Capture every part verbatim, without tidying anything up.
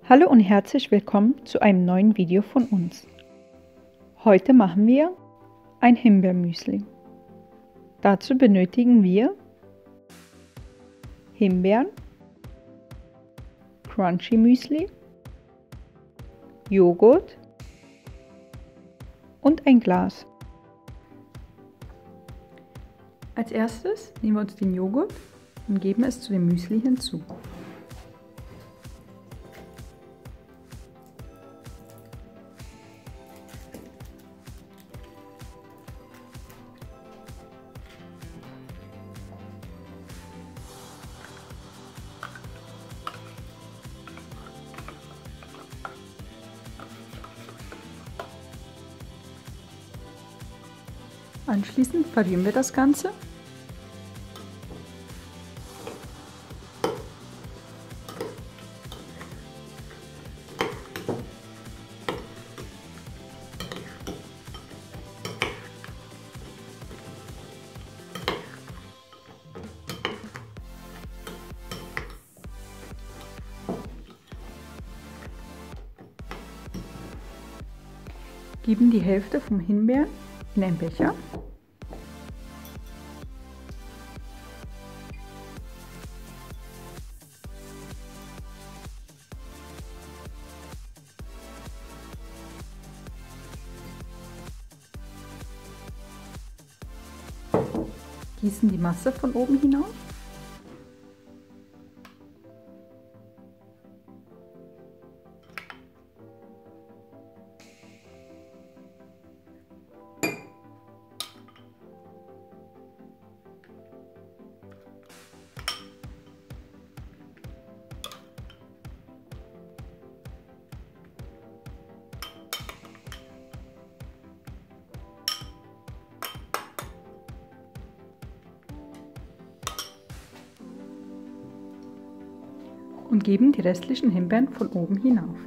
Hallo und herzlich willkommen zu einem neuen Video von uns. Heute machen wir ein Himbeermüsli. Dazu benötigen wir Himbeeren, Crunchy Müsli, Joghurt und ein Glas. Als erstes nehmen wir uns den Joghurt und geben es zu dem Müsli hinzu. Anschließend verrühren wir das Ganze. Geben die Hälfte vom Himbeeren in einen Becher. Gießen die Masse von oben hinauf. Und geben die restlichen Himbeeren von oben hinauf.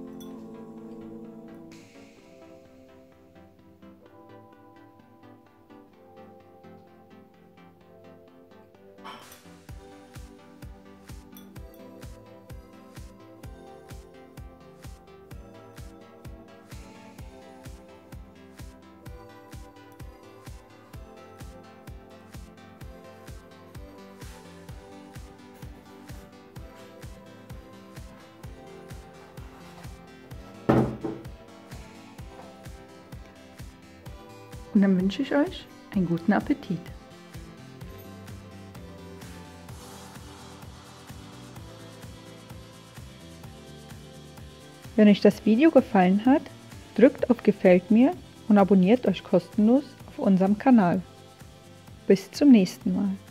Und dann wünsche ich euch einen guten Appetit. Wenn euch das Video gefallen hat, drückt auf Gefällt mir und abonniert euch kostenlos auf unserem Kanal. Bis zum nächsten Mal.